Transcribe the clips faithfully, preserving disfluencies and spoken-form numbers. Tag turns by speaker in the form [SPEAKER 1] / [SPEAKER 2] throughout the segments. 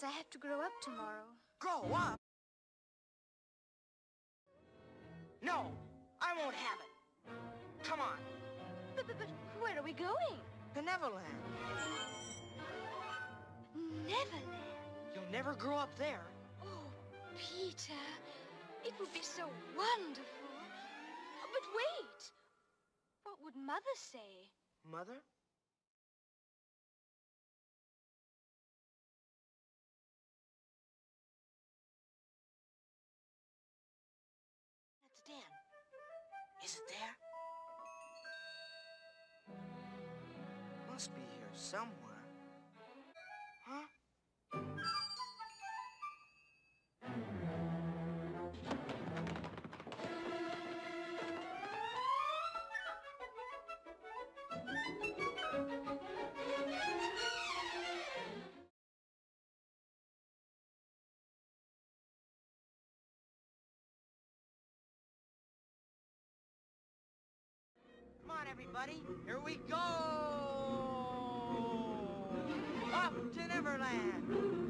[SPEAKER 1] Because I have to grow up tomorrow.
[SPEAKER 2] Grow up? No, I won't have it. Come on.
[SPEAKER 1] But, but, but where are we going?
[SPEAKER 2] To Neverland.
[SPEAKER 1] Neverland?
[SPEAKER 2] You'll never grow up there.
[SPEAKER 1] Oh, Peter, it would be so wonderful. But wait. What would Mother say?
[SPEAKER 2] Mother? That's Dan. Is it there? Must be here somewhere. Huh? Come on, everybody. Here we go! Up to Neverland!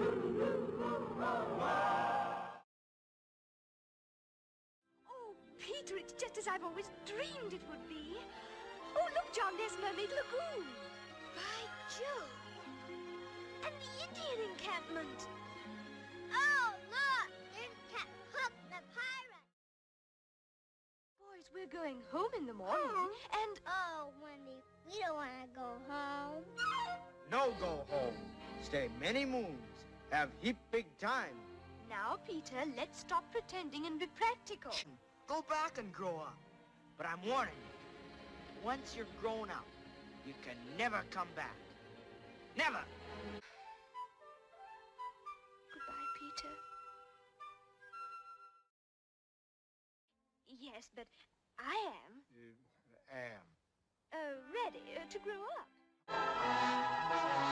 [SPEAKER 1] Oh, Peter, it's just as I've always dreamed it would be. Oh, look, John, there's Mermaid Lagoon. By Jove. And the Indian encampment.
[SPEAKER 3] Oh, look! There's Captain Hook the pirate.
[SPEAKER 1] Boys, we're going home in the morning.
[SPEAKER 3] Home?
[SPEAKER 1] And,
[SPEAKER 3] Oh, Wendy, we don't want to go home.
[SPEAKER 2] No go home. Stay many moons. Have heap big time.
[SPEAKER 1] now, Peter, let's stop pretending and be practical.
[SPEAKER 2] Go back and grow up. But I'm warning you. Once you're grown up, you can never come back. Never!
[SPEAKER 1] Goodbye, Peter. Yes, but I am.
[SPEAKER 2] You am.
[SPEAKER 1] Uh, ready uh, to grow up.